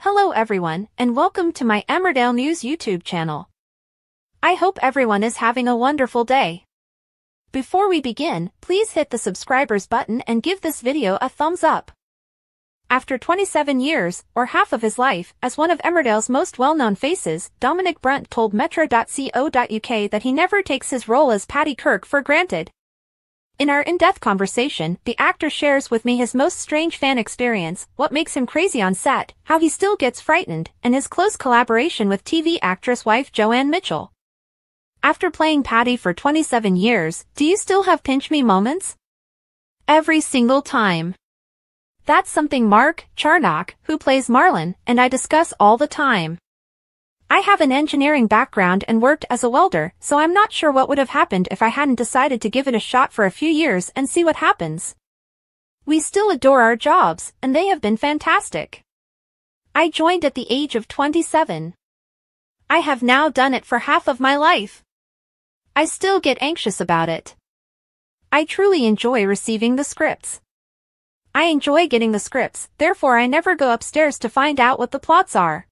Hello everyone, and welcome to my Emmerdale News YouTube channel. I hope everyone is having a wonderful day. Before we begin, please hit the subscribers button and give this video a thumbs up. After 27 years, or half of his life, as one of Emmerdale's most well-known faces, Dominic Brunt told Metro.co.uk that he never takes his role as Paddy Kirk for granted. In our in-depth conversation, the actor shares with me his most strange fan experience, what makes him crazy on set, how he still gets frightened, and his close collaboration with TV actress wife Joanne Mitchell. After playing Paddy for 27 years, do you still have pinch me moments? Every single time. That's something Mark Charnock, who plays Marlon, and I discuss all the time. I have an engineering background and worked as a welder, so I'm not sure what would have happened if I hadn't decided to give it a shot for a few years and see what happens. We still adore our jobs, and they have been fantastic. I joined at the age of 27. I have now done it for half of my life. I still get anxious about it. I truly enjoy receiving the scripts. I enjoy getting the scripts, therefore I never go upstairs to find out what the plots are.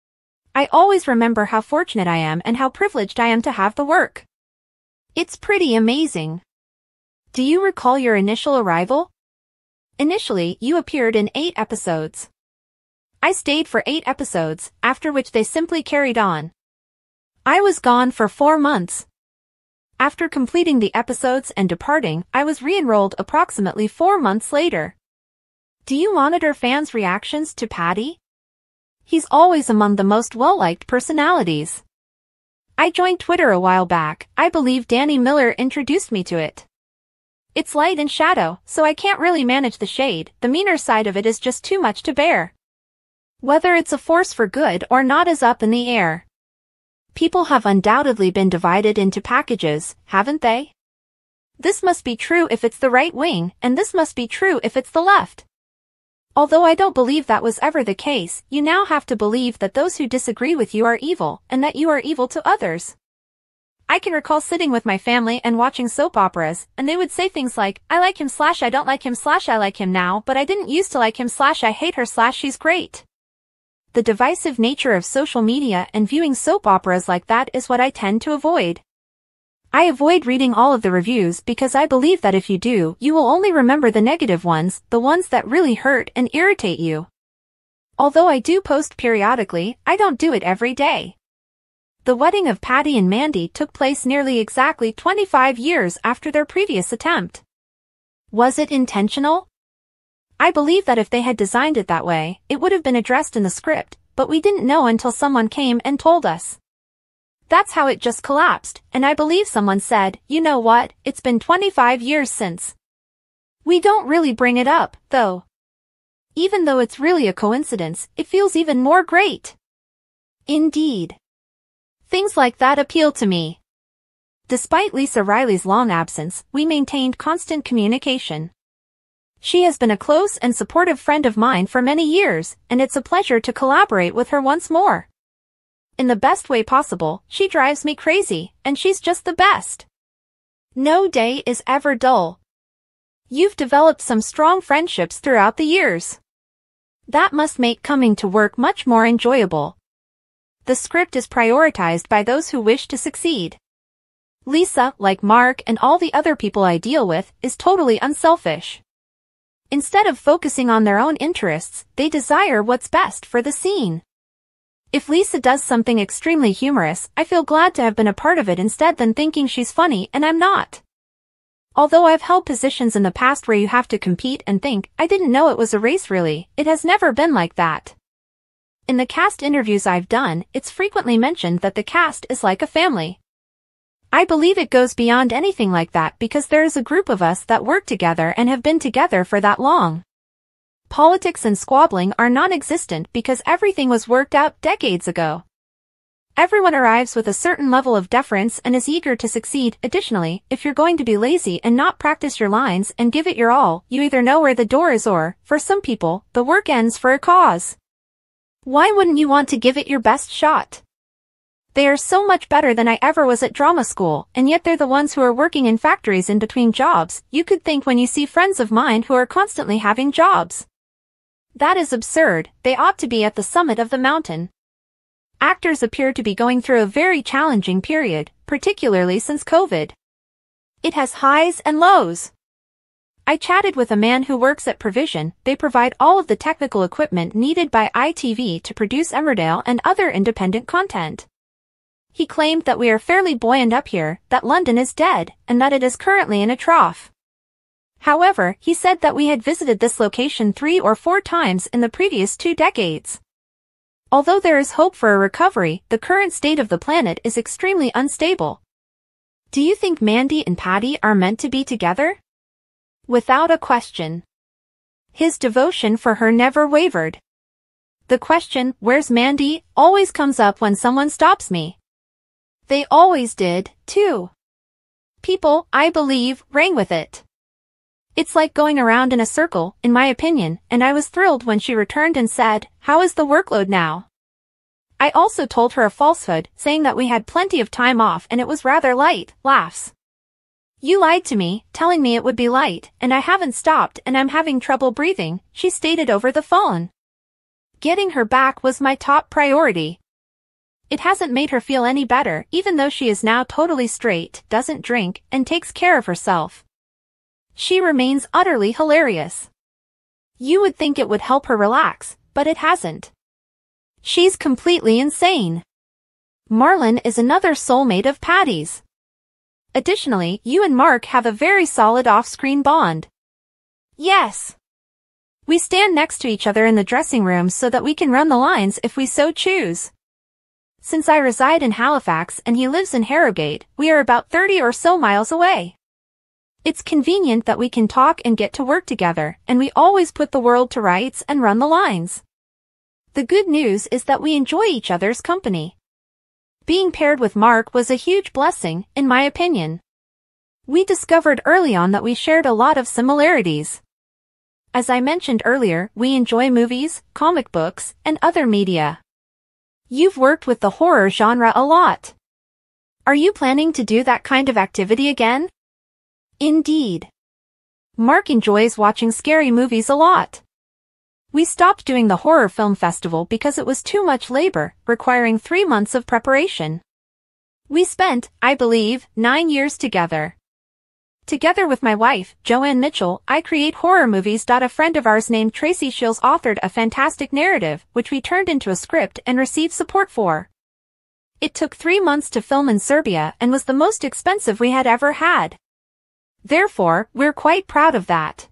I always remember how fortunate I am and how privileged I am to have the work. It's pretty amazing. Do you recall your initial arrival? Initially, you appeared in 8 episodes. I stayed for 8 episodes, after which they simply carried on. I was gone for 4 months. After completing the episodes and departing, I was re-enrolled approximately 4 months later. Do you monitor fans' reactions to Paddy? He's always among the most well-liked personalities. I joined Twitter a while back. I believe Danny Miller introduced me to it. It's light and shadow, so I can't really manage the shade. The meaner side of it is just too much to bear. Whether it's a force for good or not is up in the air. People have undoubtedly been divided into packages, haven't they? This must be true if it's the right wing, and this must be true if it's the left. Although I don't believe that was ever the case, you now have to believe that those who disagree with you are evil, and that you are evil to others. I can recall sitting with my family and watching soap operas, and they would say things like, I like him / I don't like him / I like him now, but I didn't used to like him / I hate her / she's great. The divisive nature of social media and viewing soap operas like that is what I tend to avoid. I avoid reading all of the reviews because I believe that if you do, you will only remember the negative ones, the ones that really hurt and irritate you. Although I do post periodically, I don't do it every day. The wedding of Paddy and Mandy took place nearly exactly 25 years after their previous attempt. Was it intentional? I believe that if they had designed it that way, it would have been addressed in the script, but we didn't know until someone came and told us. That's how it just collapsed, and I believe someone said, you know what, it's been 25 years since. We don't really bring it up, though. Even though it's really a coincidence, it feels even more great. Indeed. Things like that appeal to me. Despite Lisa Riley's long absence, we maintained constant communication. She has been a close and supportive friend of mine for many years, and it's a pleasure to collaborate with her once more. In the best way possible, she drives me crazy, and she's just the best. No day is ever dull. You've developed some strong friendships throughout the years. That must make coming to work much more enjoyable. The script is prioritized by those who wish to succeed. Lisa, like Mark and all the other people I deal with, is totally unselfish. Instead of focusing on their own interests, they desire what's best for the scene. If Lisa does something extremely humorous, I feel glad to have been a part of it instead than thinking she's funny and I'm not. Although I've held positions in the past where you have to compete and think, I didn't know it was a race really, it has never been like that. In the cast interviews I've done, it's frequently mentioned that the cast is like a family. I believe it goes beyond anything like that because there is a group of us that work together and have been together for that long. Politics and squabbling are non-existent because everything was worked out decades ago. Everyone arrives with a certain level of deference and is eager to succeed. Additionally, if you're going to be lazy and not practice your lines and give it your all, you either know where the door is or, for some people, the work ends for a cause. Why wouldn't you want to give it your best shot? They are so much better than I ever was at drama school, and yet they're the ones who are working in factories in between jobs, you could think when you see friends of mine who are constantly having jobs. That is absurd. They ought to be at the summit of the mountain. Actors appear to be going through a very challenging period, particularly since COVID. It has highs and lows. I chatted with a man who works at Provision. They provide all of the technical equipment needed by ITV to produce Emmerdale and other independent content. He claimed that we are fairly buoyant up here, that London is dead, and that it is currently in a trough. However, he said that we had visited this location 3 or 4 times in the previous 2 decades. Although there is hope for a recovery, the current state of the planet is extremely unstable. Do you think Mandy and Paddy are meant to be together? Without a question. His devotion for her never wavered. The question, "Where's Mandy?" always comes up when someone stops me. They always did, too. People, I believe, rang with it. It's like going around in a circle, in my opinion, and I was thrilled when she returned and said, "How is the workload now?" I also told her a falsehood, saying that we had plenty of time off and it was rather light, laughs. "You lied to me, telling me it would be light, and I haven't stopped and I'm having trouble breathing," she stated over the phone. Getting her back was my top priority. It hasn't made her feel any better, even though she is now totally straight, doesn't drink, and takes care of herself. She remains utterly hilarious. You would think it would help her relax, but it hasn't. She's completely insane. Marlon is another soulmate of Paddy's. Additionally, you and Mark have a very solid off-screen bond. Yes. We stand next to each other in the dressing room so that we can run the lines if we so choose. Since I reside in Halifax and he lives in Harrogate, we are about 30 or so miles away. It's convenient that we can talk and get to work together, and we always put the world to rights and run the lines. The good news is that we enjoy each other's company. Being paired with Mark was a huge blessing, in my opinion. We discovered early on that we shared a lot of similarities. As I mentioned earlier, we enjoy movies, comic books, and other media. You've worked with the horror genre a lot. Are you planning to do that kind of activity again? Indeed. Mark enjoys watching scary movies a lot. We stopped doing the horror film festival because it was too much labor, requiring 3 months of preparation. We spent, I believe, 9 years together. Together with my wife, Joanne Mitchell, I create horror movies. A friend of ours named Tracy Shields authored a fantastic narrative, which we turned into a script and received support for. It took 3 months to film in Serbia and was the most expensive we had ever had. Therefore, we're quite proud of that.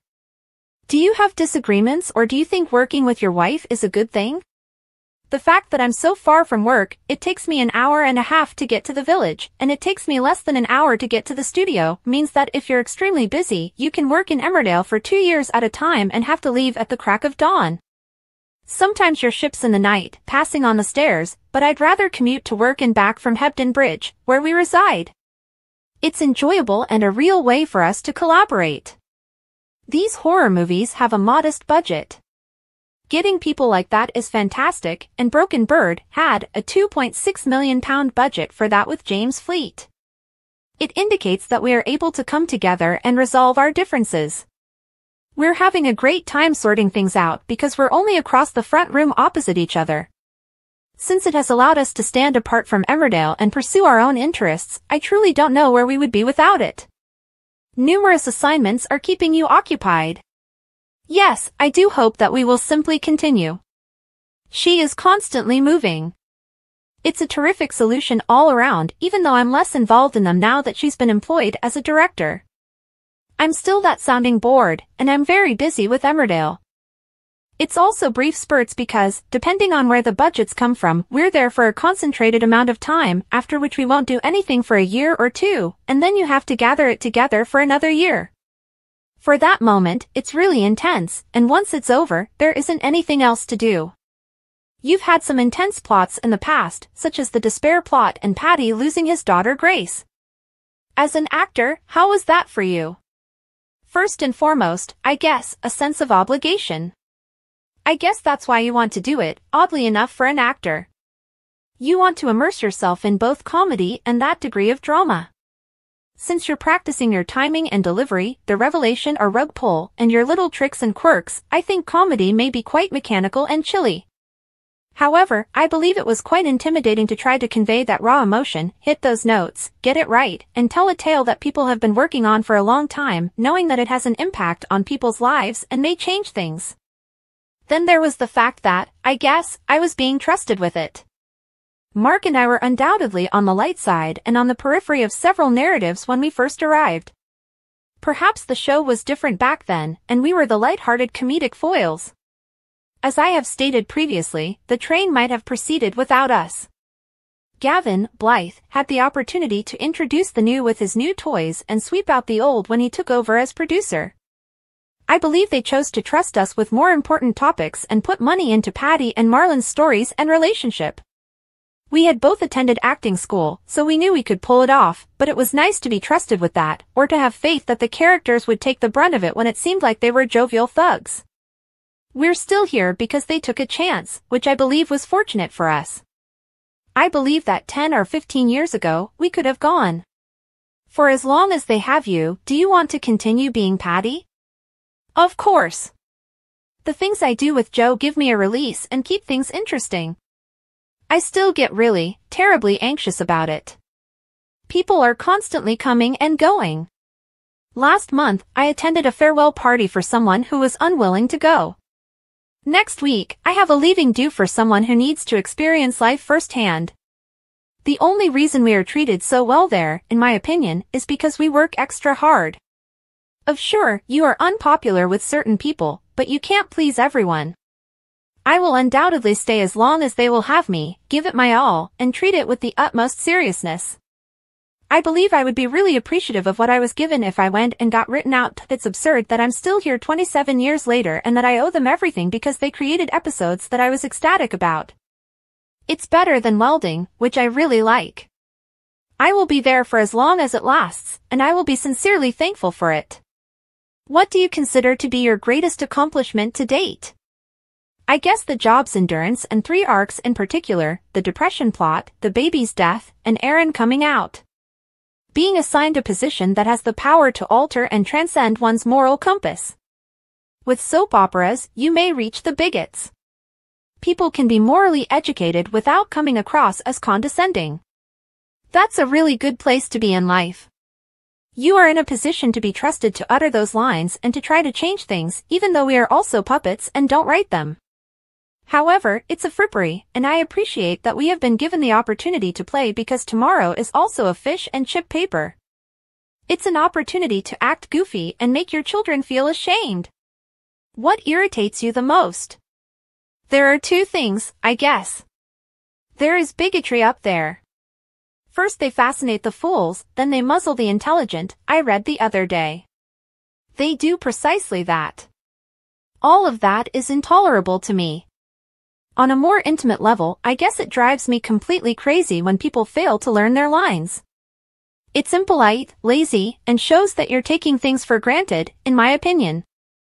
Do you have disagreements, or do you think working with your wife is a good thing? The fact that I'm so far from work, it takes me an hour and a half to get to the village, and it takes me less than an hour to get to the studio, means that if you're extremely busy, you can work in Emmerdale for 2 years at a time and have to leave at the crack of dawn. Sometimes your ship's in the night, passing on the stairs, but I'd rather commute to work and back from Hebden Bridge, where we reside. It's enjoyable and a real way for us to collaborate. These horror movies have a modest budget. Getting people like that is fantastic, and Broken Bird had a £2.6 million budget for that with James Fleet. It indicates that we are able to come together and resolve our differences. We're having a great time sorting things out because we're only across the front room opposite each other. Since it has allowed us to stand apart from Emmerdale and pursue our own interests, I truly don't know where we would be without it. Numerous assignments are keeping you occupied. Yes, I do hope that we will simply continue. She is constantly moving. It's a terrific solution all around, even though I'm less involved in them now that she's been employed as a director. I'm still that sounding board, and I'm very busy with Emmerdale. It's also brief spurts because, depending on where the budgets come from, we're there for a concentrated amount of time, after which we won't do anything for a year or 2, and then you have to gather it together for another year. For that moment, it's really intense, and once it's over, there isn't anything else to do. You've had some intense plots in the past, such as the Despair plot and Paddy losing his daughter Grace. As an actor, how was that for you? First and foremost, I guess, a sense of obligation. I guess that's why you want to do it, oddly enough for an actor. You want to immerse yourself in both comedy and that degree of drama. Since you're practicing your timing and delivery, the revelation or rug pull, and your little tricks and quirks, I think comedy may be quite mechanical and chilly. However, I believe it was quite intimidating to try to convey that raw emotion, hit those notes, get it right, and tell a tale that people have been working on for a long time, knowing that it has an impact on people's lives and may change things. Then there was the fact that, I guess, I was being trusted with it. Mark and I were undoubtedly on the light side and on the periphery of several narratives when we first arrived. Perhaps the show was different back then, and we were the light-hearted comedic foils. As I have stated previously, the train might have proceeded without us. Gavin, Blythe, had the opportunity to introduce the new with his new toys and sweep out the old when he took over as producer. I believe they chose to trust us with more important topics and put money into Patty and Marlon's stories and relationship. We had both attended acting school, so we knew we could pull it off, but it was nice to be trusted with that, or to have faith that the characters would take the brunt of it when it seemed like they were jovial thugs. We're still here because they took a chance, which I believe was fortunate for us. I believe that 10 or 15 years ago, we could have gone. For as long as they have you, do you want to continue being Patty? Of course. The things I do with Joe give me a release and keep things interesting. I still get really, terribly anxious about it. People are constantly coming and going. Last month, I attended a farewell party for someone who was unwilling to go. Next week, I have a leaving due for someone who needs to experience life firsthand. The only reason we are treated so well there, in my opinion, is because we work extra hard. Sure, you are unpopular with certain people, but you can't please everyone. I will undoubtedly stay as long as they will have me, give it my all, and treat it with the utmost seriousness. I believe I would be really appreciative of what I was given if I went and got written out. It's absurd that I'm still here 27 years later and that I owe them everything because they created episodes that I was ecstatic about. It's better than welding, which I really like. I will be there for as long as it lasts, and I will be sincerely thankful for it. What do you consider to be your greatest accomplishment to date? I guess the job's endurance and 3 arcs in particular, the depression plot, the baby's death, and Aaron coming out. Being assigned a position that has the power to alter and transcend one's moral compass. With soap operas, you may reach the bigots. People can be morally educated without coming across as condescending. That's a really good place to be in life. You are in a position to be trusted to utter those lines and to try to change things, even though we are also puppets and don't write them. However, it's a frippery, and I appreciate that we have been given the opportunity to play because tomorrow is also a fish and chip paper. It's an opportunity to act goofy and make your children feel ashamed. What irritates you the most? There are 2 things, I guess. There is bigotry up there. First they fascinate the fools, then they muzzle the intelligent, I read the other day. They do precisely that. All of that is intolerable to me. On a more intimate level, I guess it drives me completely crazy when people fail to learn their lines. It's impolite, lazy, and shows that you're taking things for granted, in my opinion.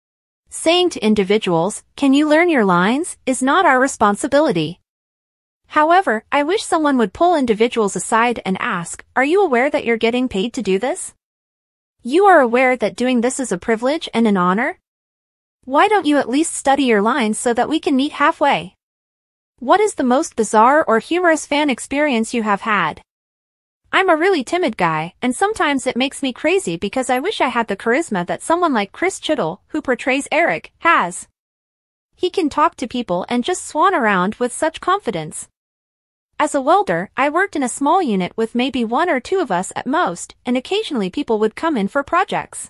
Saying to individuals, "Can you learn your lines?" is not our responsibility. However, I wish someone would pull individuals aside and ask, "Are you aware that you're getting paid to do this? You are aware that doing this is a privilege and an honor? Why don't you at least study your lines so that we can meet halfway?" What is the most bizarre or humorous fan experience you have had? I'm a really timid guy, and sometimes it makes me crazy because I wish I had the charisma that someone like Chris Chittell, who portrays Eric, has. He can talk to people and just swan around with such confidence. As a welder, I worked in a small unit with maybe 1 or 2 of us at most, and occasionally people would come in for projects.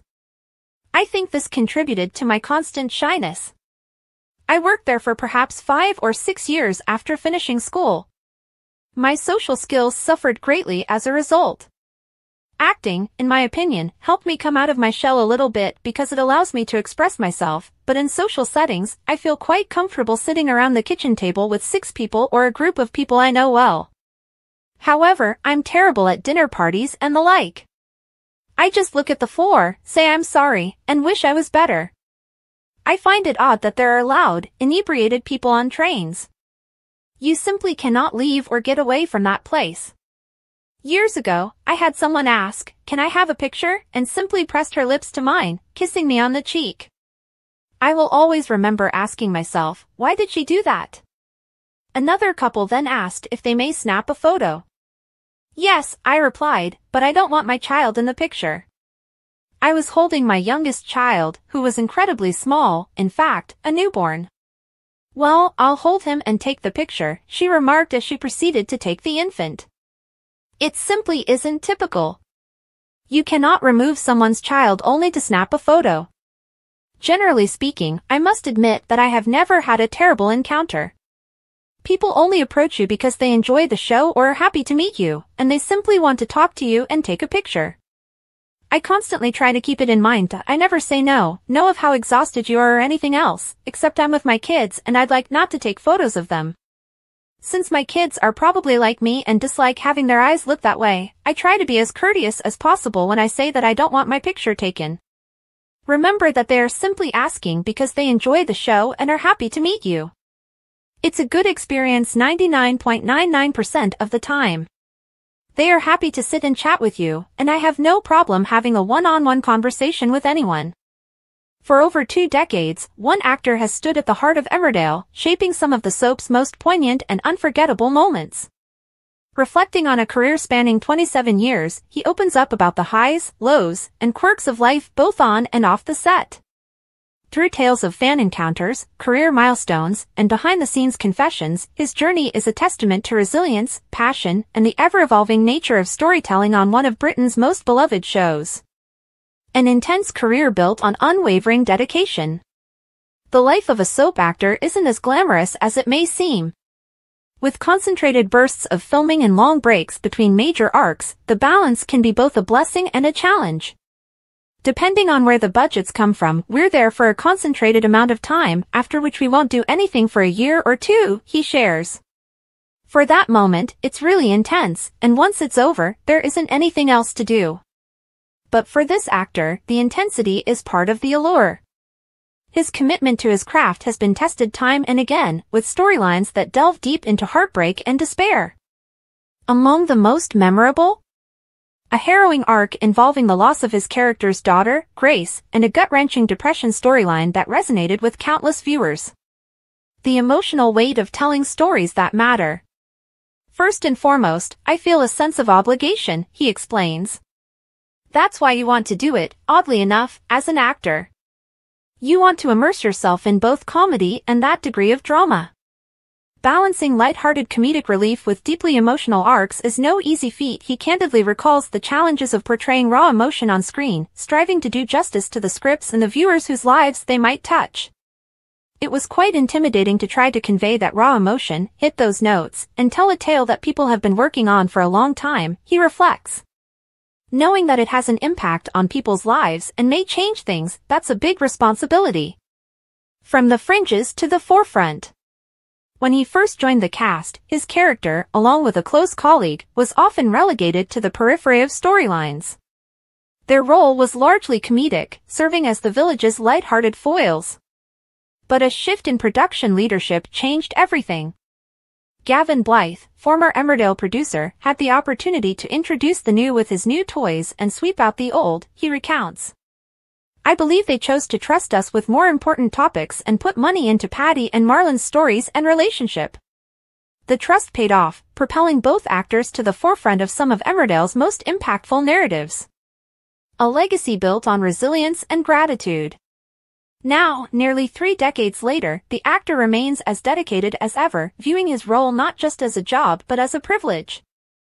I think this contributed to my constant shyness. I worked there for perhaps 5 or 6 years after finishing school. My social skills suffered greatly as a result. Acting, in my opinion, helped me come out of my shell a little bit because it allows me to express myself, but in social settings, I feel quite comfortable sitting around the kitchen table with 6 people or a group of people I know well. However, I'm terrible at dinner parties and the like. I just look at the floor, say I'm sorry, and wish I was better. I find it odd that there are loud, inebriated people on trains. You simply cannot leave or get away from that place. Years ago, I had someone ask, "Can I have a picture?" and simply pressed her lips to mine, kissing me on the cheek. I will always remember asking myself, why did she do that? Another couple then asked if they may snap a photo. Yes, I replied, but I don't want my child in the picture. I was holding my youngest child, who was incredibly small, in fact, a newborn. Well, I'll hold him and take the picture, she remarked as she proceeded to take the infant. It simply isn't typical. You cannot remove someone's child only to snap a photo. Generally speaking, I must admit that I have never had a terrible encounter. People only approach you because they enjoy the show or are happy to meet you, and they simply want to talk to you and take a picture. I constantly try to keep it in mind that I never say no of how exhausted you are or anything else, except I'm with my kids and I'd like not to take photos of them. Since my kids are probably like me and dislike having their eyes look that way, I try to be as courteous as possible when I say that I don't want my picture taken. Remember that they are simply asking because they enjoy the show and are happy to meet you. It's a good experience 99.99% of the time. They are happy to sit and chat with you, and I have no problem having a one-on-one conversation with anyone. For over 2 decades, one actor has stood at the heart of Emmerdale, shaping some of the soap's most poignant and unforgettable moments. Reflecting on a career spanning 27 years, he opens up about the highs, lows, and quirks of life both on and off the set. Through tales of fan encounters, career milestones, and behind-the-scenes confessions, his journey is a testament to resilience, passion, and the ever-evolving nature of storytelling on one of Britain's most beloved shows. An intense career built on unwavering dedication. The life of a soap actor isn't as glamorous as it may seem. With concentrated bursts of filming and long breaks between major arcs, the balance can be both a blessing and a challenge. Depending on where the budgets come from, we're there for a concentrated amount of time, after which we won't do anything for a year or 2, he shares. For that moment, it's really intense, and once it's over, there isn't anything else to do. But for this actor, the intensity is part of the allure. His commitment to his craft has been tested time and again, with storylines that delve deep into heartbreak and despair. Among the most memorable? A harrowing arc involving the loss of his character's daughter, Grace, and a gut-wrenching depression storyline that resonated with countless viewers. The emotional weight of telling stories that matter. First and foremost, I feel a sense of obligation, he explains. That's why you want to do it, oddly enough, as an actor. You want to immerse yourself in both comedy and that degree of drama. Balancing light-hearted comedic relief with deeply emotional arcs is no easy feat. He candidly recalls the challenges of portraying raw emotion on screen, striving to do justice to the scripts and the viewers whose lives they might touch. It was quite intimidating to try to convey that raw emotion, hit those notes, and tell a tale that people have been working on for a long time, he reflects. Knowing that it has an impact on people's lives and may change things, that's a big responsibility. From the fringes to the forefront. When he first joined the cast, his character, along with a close colleague, was often relegated to the periphery of storylines. Their role was largely comedic, serving as the village's light-hearted foils. But a shift in production leadership changed everything. Gavin Blythe, former Emmerdale producer, had the opportunity to introduce the new with his new toys and sweep out the old, he recounts. I believe they chose to trust us with more important topics and put money into Paddy and Marlon's stories and relationship. The trust paid off, propelling both actors to the forefront of some of Emmerdale's most impactful narratives. A legacy built on resilience and gratitude. Now, nearly 3 decades later, the actor remains as dedicated as ever, viewing his role not just as a job but as a privilege.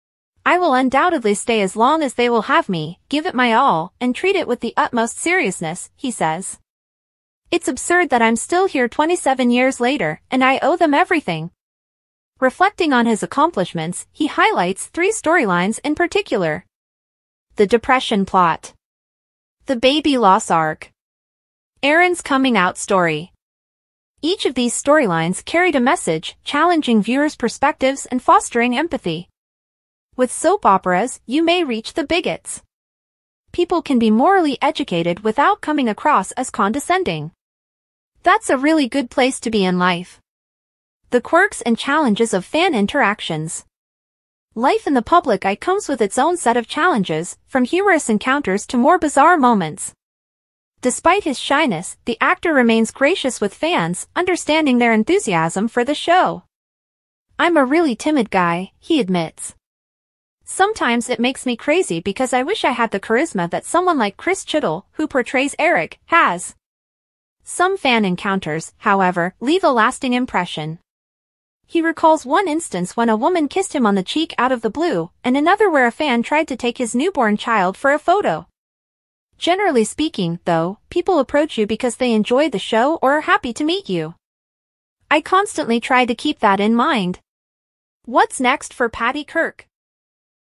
I will undoubtedly stay as long as they will have me, give it my all, and treat it with the utmost seriousness, he says. It's absurd that I'm still here 27 years later, and I owe them everything. Reflecting on his accomplishments, he highlights 3 storylines in particular. The depression plot. The baby loss arc. Aaron's coming out story. Each of these storylines carried a message, challenging viewers' perspectives and fostering empathy. With soap operas, you may reach the bigots. People can be morally educated without coming across as condescending. That's a really good place to be in life. The quirks and challenges of fan interactions. Life in the public eye comes with its own set of challenges, from humorous encounters to more bizarre moments. Despite his shyness, the actor remains gracious with fans, understanding their enthusiasm for the show. "I'm a really timid guy," he admits. "Sometimes it makes me crazy because I wish I had the charisma that someone like Chris Chittell, who portrays Eric, has." Some fan encounters, however, leave a lasting impression. He recalls one instance when a woman kissed him on the cheek out of the blue, and another where a fan tried to take his newborn child for a photo. Generally speaking, though, people approach you because they enjoy the show or are happy to meet you. I constantly try to keep that in mind. What's next for Patty Kirk?